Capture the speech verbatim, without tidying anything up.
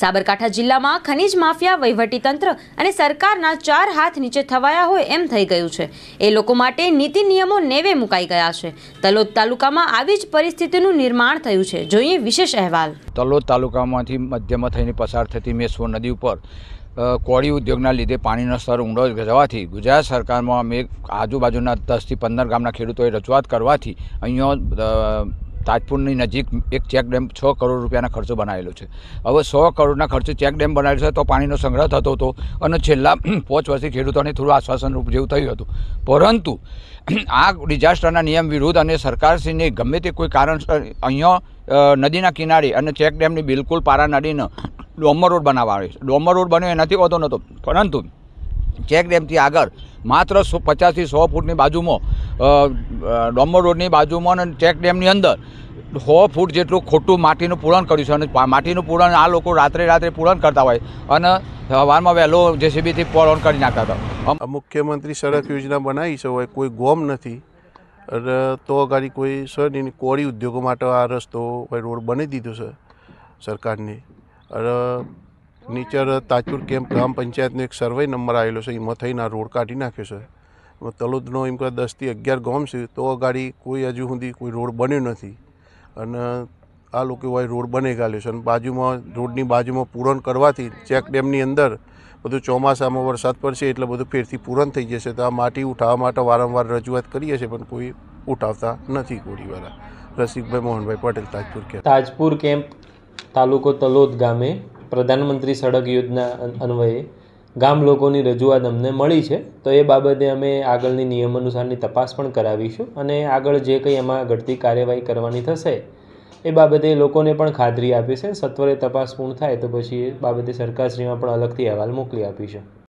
સાબરકાંઠા જિલ્લામાં ખનીજ માફિયા, વહીવટીતંત્ર અને સરકારના ચાર હાથ નીચે થવાયા હોય એમ થઈ ગયું છે। એ લોકો માટે નીતિ નિયમો નેવે મુકાઈ ગયા છે। તલોદ તાલુકામાં આવી જ પરિસ્થિતિનું નિર્માણ થયું છે। જોઈએ વિશેષ અહેવાલ। તલોદ તાલુકામાંથી મધ્યમાં થઈને પસાર થતી મેશ્વો નદી ઉપર કોળી ઉદ્યોગના લીધે પાણીનો સ્તર ઊંડો જવાથી ગુજરાત સરકારમાં અમે આજુબાજુના દસથી પંદર ગામના ખેડૂતોએ રજૂઆત કરવાથી અહીંયા તાજપુરની નજીક એક ચેક ડેમ છ કરોડ રૂપિયાના ખર્ચો બનાવેલો છે। હવે સો કરોડના ખર્ચે ચેક ડેમ બનાવેલો છે તો પાણીનો સંગ્રહ થતો હતો અને છેલ્લા પાંચ વર્ષથી ખેડૂતોને થોડું આશ્વાસન રૂપ જેવું થયું હતું, પરંતુ આ ડિઝાસ્ટરના નિયમ વિરુદ્ધ અને સરકારશ્રીને ગમે તે કોઈ કારણસર અહીંયા નદીના કિનારે અને ચેક ડેમની બિલકુલ પારા નદીનો ડોમર રોડ બનાવવા આવે છે। ડોમર રોડ બન્યો એનાથી હોતો નહોતો, પરંતુ ચેક ડેમથી આગળ માત્ર સો પચાસથી સો ફૂટની બાજુમાં ડોમર રોડની બાજુમાં અને ચેક ડેમની અંદર સો ફૂટ જેટલું ખોટું માટીનું પૂરણ કર્યું છે અને માટીનું પૂરણ આ લોકો રાત્રે રાત્રે પૂરણ કરતા હોય અને સવારમાં વહેલો જેસીબીથી પૂરણ કરી નાખતા હતા। મુખ્યમંત્રી સડક યોજના બનાવી છે, હોય કોઈ ગોમ નથી અને તો ગાડી કોઈ સર નહીં, કોળી ઉદ્યોગો માટે આ રસ્તો રોડ બની દીધો છે સરકારની। અને નીચે તાજપુર કેમ્પ ગ્રામ પંચાયતનો એક સર્વે નંબર આવેલો છે, એમાં થઈને આ રોડ કાઢી નાખ્યો છે। તલોદનો એમ કે દસથી અગિયાર ગામ છે તો ગાડી કોઈ હજુ સુધી કોઈ રોડ બન્યો નથી અને આ લોકો હોય રોડ બની ગાલ્યો છે અને બાજુમાં રોડની બાજુમાં પૂરણ કરવાથી ચેક ડેમની અંદર બધું ચોમાસામાં વરસાદ પડશે એટલે બધું ફેરથી પૂરણ થઈ જશે। તો આ માટી ઉઠાવવા માટે વારંવાર રજૂઆત કરીએ છીએ પણ કોઈ ઉઠાવતા નથી કોળીવાળા। રસિકભાઈ મોહનભાઈ પટેલ, તાજપુર કેમ્પ। તાજપુર કેમ્પ તાલુકો તલોદ ગામે પ્રધાનમંત્રી સડક યોજના અન્વયે ગામ લોકોની રજૂઆત અમને મળી છે, તો એ બાબતે અમે આગળની નિયમ અનુસારની તપાસ પણ કરાવીશું અને આગળ જે કંઈ એમાં ઘટતી કાર્યવાહી કરવાની થશે એ બાબતે લોકોને પણ ખાતરી આપી છે। સત્વરે તપાસ પૂર્ણ થાય તો પછી એ બાબતે સરકારશ્રીમાં પણ અલગથી અહેવાલ મોકલી આપીશું।